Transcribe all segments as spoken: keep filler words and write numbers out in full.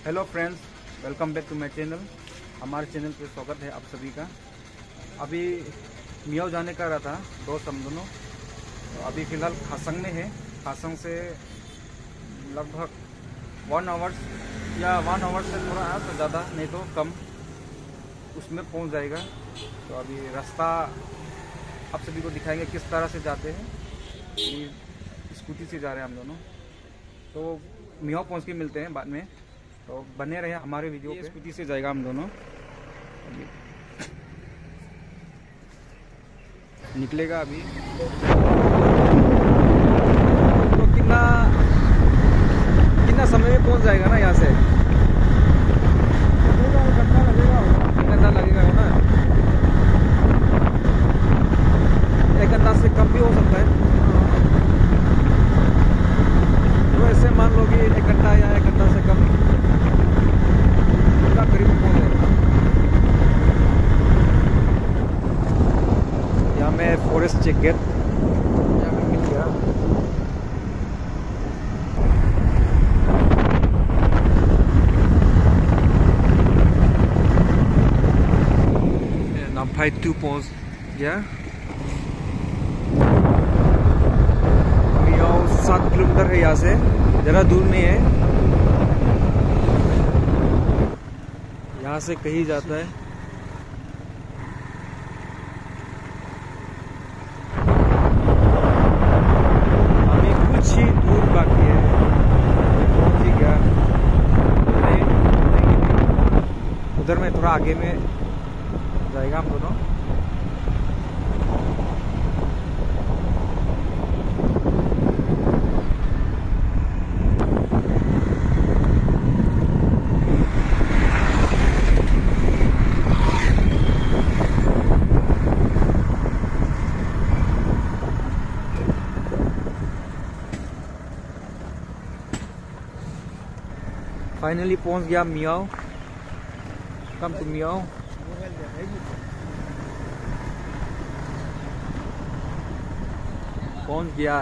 Hello friends, welcome back to my channel. हमारे channel पे स्वागत है आप सभी का। अभी मियाओ जाने का रहा था दोस्त हम दोनों, तो अभी फ़िलहाल खासंग में है। खासंग से लगभग वन आवर्स या वन आवर्स से थोड़ा है तो ज़्यादा नहीं तो कम उसमें पहुंच जाएगा। तो अभी रास्ता आप सभी को दिखाएंगे किस तरह से जाते हैं। ये स्कूटी से जा रहे हैं हम दोनों, तो मियाओ पहुंच के मिलते हैं बाद में। तो बने रहे हमारे वीडियो पे। स्कूटी से जाएगा हम दोनों, अभी निकलेगा अभी। तो कितना कितना समय में पहुंच जाएगा ना यहाँ से? घंटा लगेगा घंटा लगेगा है ना। एक घंटा से कम भी हो सकता है। तो ऐसे मान लो कि एक घंटा या एक घंटा से कम करीब पहुंच जाएगा। यहाँ में फॉरेस्ट चेक गेट यहाँ में मिल गया। नामफाई टू पहुंच गया। मियाओ सात किलोमीटर है यहाँ से, ज़्यादा दूर नहीं है। यहाँ से कहीं जाता है। अभी कुछ ही दूर बाकी है, पहुंच ही गया। उधर में थोड़ा आगे में जाएगा हम दोनों। फाइनली पहुंच गया मियाओ। Come to Miao. पहुंच गया।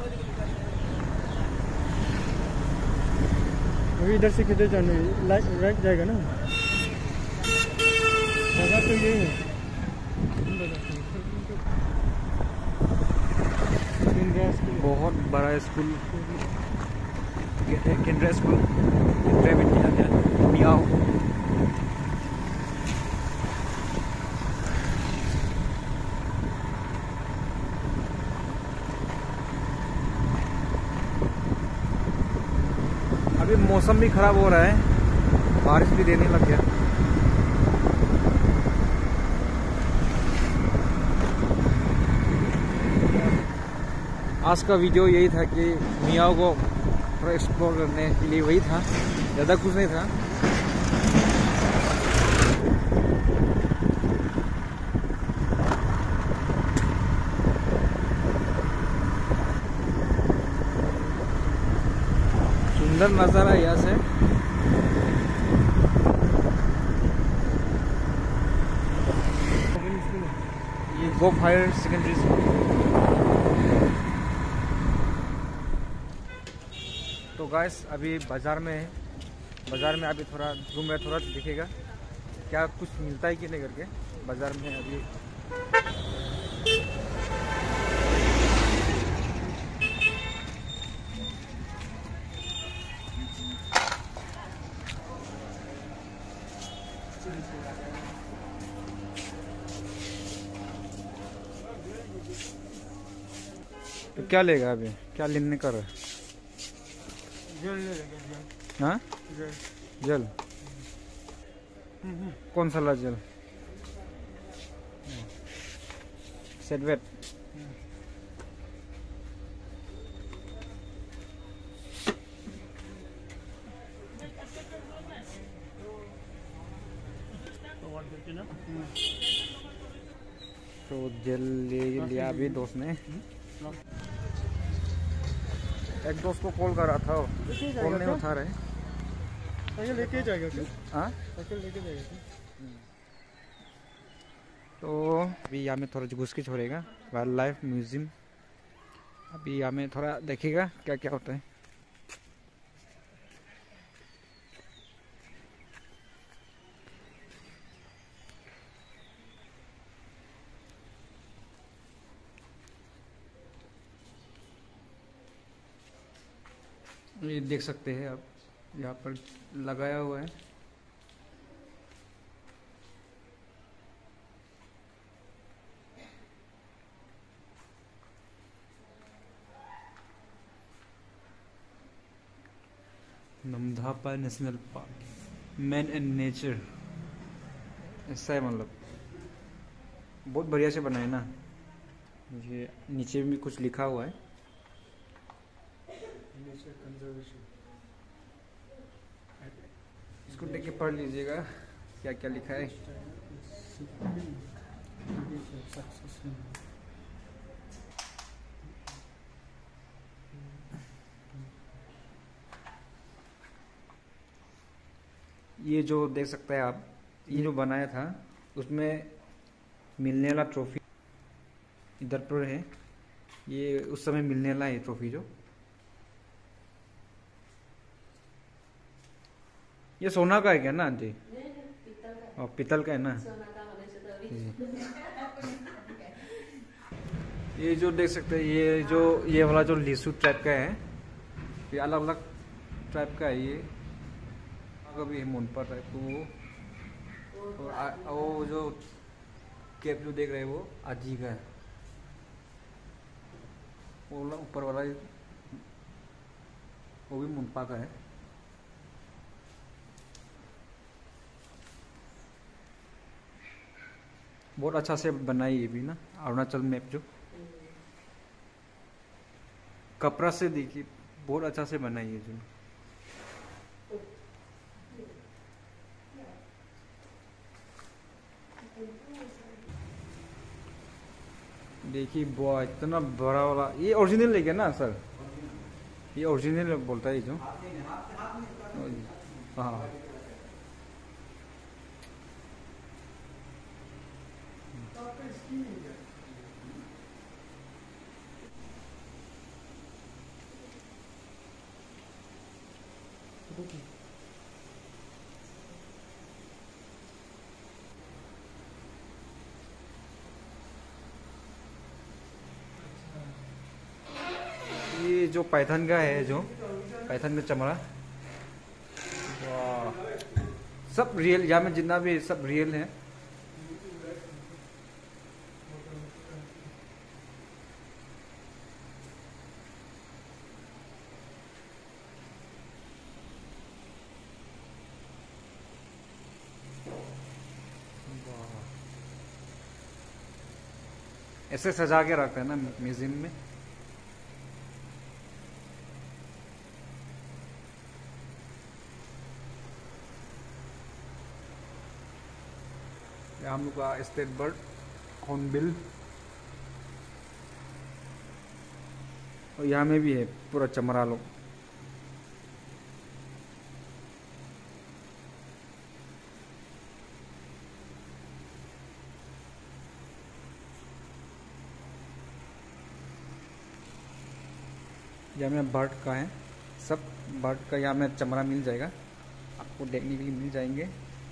अभी इधर से किधर जाना है? राइट जाएगा ना? जगह तो ये है। बहुत बड़ा स्कूल, केंद्रीय स्कूल, केंद्रीय विद्यालय मियाओ। अभी मौसम भी खराब हो रहा है, बारिश भी देने लग गया। आज का वीडियो यही था कि मियाओ को थोड़ा एक्सप्लोर करने के लिए वही था, ज़्यादा कुछ नहीं था। सुंदर नज़ारा यहाँ से। ये गोप हायर सेकेंडरी स्कूल। तो गाइस अभी बाज़ार में है। बाज़ार में अभी थोड़ा घूम रहे, थोड़ा दिखेगा क्या कुछ मिलता है कि नहीं करके। बाज़ार में अभी तो क्या लेगा? अभी क्या लेने का है? जल ले लेंगे, जल। हाँ, जल। जल कौन सा ला? जल सेटवेट। तो जेल ले लिया अभी दोस्त ने। एक दोस्त को कॉल कर रहा था, कॉल नहीं उठा रहे। साइकिल लेके जाएगा क्या? हाँ, साइकिल लेके जाएगा क्या? तो अभी यहाँ में थोड़ा घुस के छोड़ेगा वाइल्ड लाइफ म्यूजियम। अभी यहाँ में थोड़ा देखेगा क्या क्या होता है। ये देख सकते हैं आप, यहाँ पर लगाया हुआ है। Namdapha national park, man and nature, ऐसा है मतलब बहुत बढ़िया से बनाए ना। ये नीचे भी कुछ लिखा हुआ है, नेचर कंजर्वेशन। इसको देख के पढ़ लीजिएगा क्या क्या लिखा है। ये जो देख सकते हैं आप, ये जो बनाया था उसमें मिलने वाला ट्रॉफी इधर पर है। ये उस समय मिलने वाला है ट्रॉफी जो, ये सोना का है क्या ना आंटी? और पीतल का है ना। ये जो देख सकते हैं, ये जो ये वाला जो लिसु टाइप का है, ये अलग अलग टाइप का है। ये कभी है मोनपा टाइप को वो, और आ, वो जो कैप जो देख रहे हैं वो आजी का है। वो वाला ऊपर वाला वो भी मोनपा का है। बहुत अच्छा से बनाई ये भी ना, अरुणाचल मैप जो कपड़ा से देखिए बहुत अच्छा से बनाई है जो। देखिए बुआ इतना बड़ा वाला, ये ओरिजिनल है क्या ना सर? ये ओरिजिनल बोलता है जो। हाँ ये जो पाइथन का है, जो पाइथन का चमड़ा, वाह सब रियल, यहाँ में जितना भी सब रियल है। ऐसे सजा के रखते हैं ना म्यूजियम में। हम लोग का स्टेट बर्ड हॉर्नबिल, और यहाँ में भी है पूरा चमड़ा लोग। यहाँ में बर्ड का है, सब बर्ड का यहाँ में चमड़ा मिल जाएगा आपको, देखने के लिए मिल जाएंगे।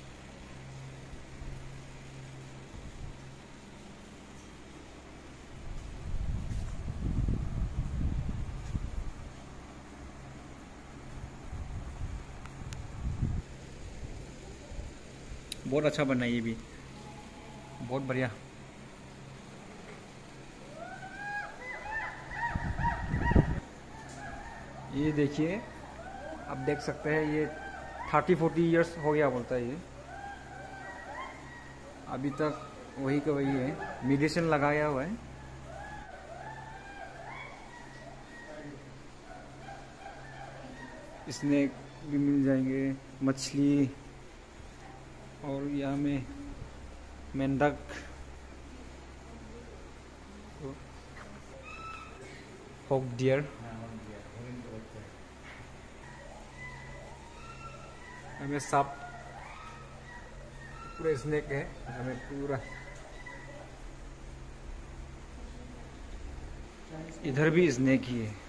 बहुत अच्छा बना ये भी, बहुत बढ़िया। ये देखिए आप देख सकते हैं, ये थर्टी फोर्टी इयर्स हो गया बोलता है ये, अभी तक वही का वही है, मेडिसिन लगाया हुआ है। स्नेक भी मिल जाएंगे, मछली, और यहाँ में मेंढक, हॉक डियर, हमें सांप, पूरा स्नेक है हमें पूरा। इधर भी स्नेक ही है।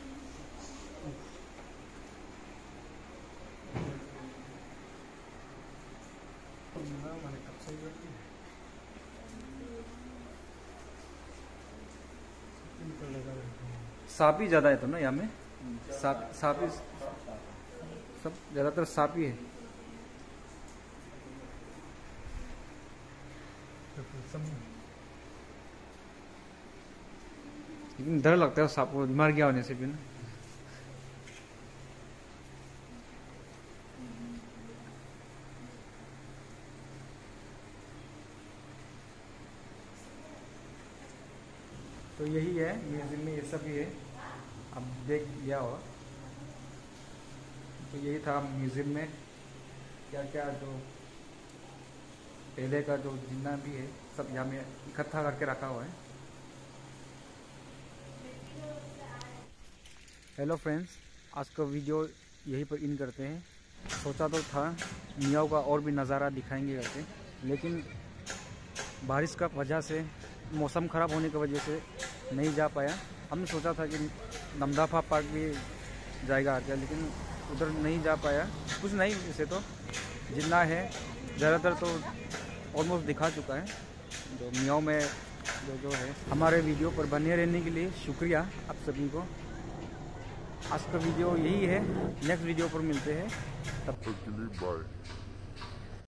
सांप ही ज्यादा है तो ना यहाँ में, सांप सांप सब ज़्यादातर सांप ही है। लेकिन डर लगता है सांप को मर गया होने से भी ना। तो यही है म्यूजियम में, ये सब ही है, अब देख लिया होगा। तो यही था म्यूजियम में क्या क्या जो पहले का जो जितना भी है सब यहाँ में इकट्ठा करके रखा हुआ है। हेलो फ्रेंड्स, आज का वीडियो यहीं पर इन करते हैं। सोचा तो था मियाओ का और भी नज़ारा दिखाएंगे करके, लेकिन बारिश का वजह से, मौसम ख़राब होने की वजह से नहीं जा पाया। हमने सोचा था कि नमदाफा पार्क भी जाएगा आके, लेकिन उधर नहीं जा पाया। कुछ नहीं, इसे तो जितना है ज़्यादातर तो ऑलमोस्ट दिखा चुका है जो मियाओ में जो जो है। हमारे वीडियो पर बने रहने के लिए शुक्रिया आप सभी को। आज का वीडियो यही है, नेक्स्ट वीडियो पर मिलते हैं, तब तक के लिए बाय।